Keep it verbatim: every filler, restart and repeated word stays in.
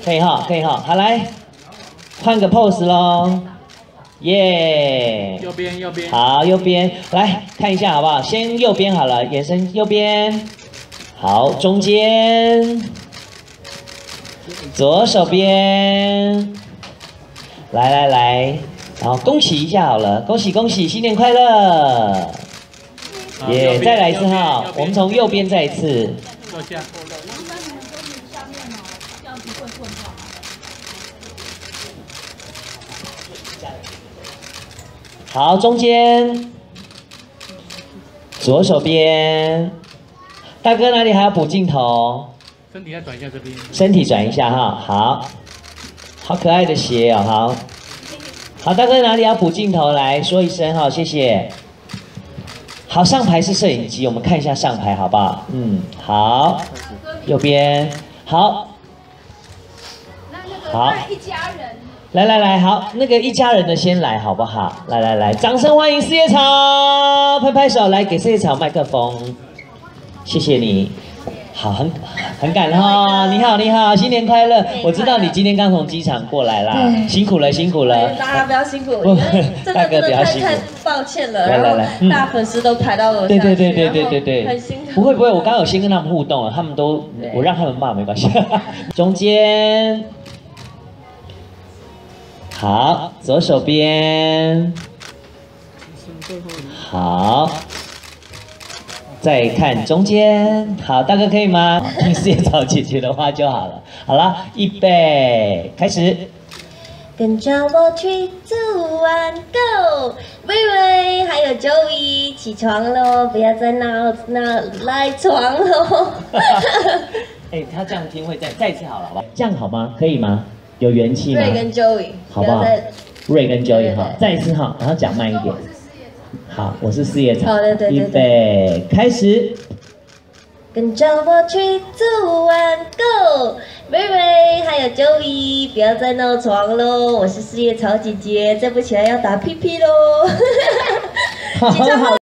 可以哈，可以哈，好来，换个 pose 咯，耶、yeah ！ 右边，右边。 好，右边来看一下好不好？先右边好了，眼神右边。好，中间，左手边。来来来，然后恭喜一下好了，恭喜恭喜，新年快乐！耶、yeah ，再来一次哈，我们从右边再一次。 坐下。 好，中间，左手边，大哥哪里还要补镜头？ 身体再转一下这边。 身体转一下哈，好，好可爱的鞋哦，好，好，大哥哪里要补镜头？来说一声哈，谢谢。好，上排是摄影机，我们看一下上排好不好？嗯，好，右边，好，好，一家人。来来来，好，那个一家人的先来好不好？来来来，掌声欢迎四叶草，拍拍手，来给四叶草麦克风，谢谢你。好，很很感哈，你好你好，新年快乐！我知道你今天刚从机场过来啦，辛苦了辛苦了。 大家不要辛苦，因为真的真的太太抱歉了。 来来来， 大粉丝都排到楼下， 对对对对对对对， 很辛苦。 不会不会，我刚刚有先跟他们互动了，他们都我让他们骂没关系。中间。好，左手边，好，再看中间，好，大哥可以吗？听四叶草姐姐的话就好了。好了，预备，开始。 跟着我去做完 Go， 微微还有 Joey 起床喽，不要再闹闹赖床喽。 哎、欸，他这样听会再再一次好了，好吧？这样好吗？可以吗？有元气吗？ 瑞跟 Joey， 好不好？瑞跟 Joey 哈，再一次哈，然后讲慢一点。好，我是四叶草。 好的，对对对。 预备，开始。 跟着我去做完 Go， 微微还有 Joey， 不要再闹床喽！我是四叶草姐姐，再不起来要打屁屁喽！ 好好。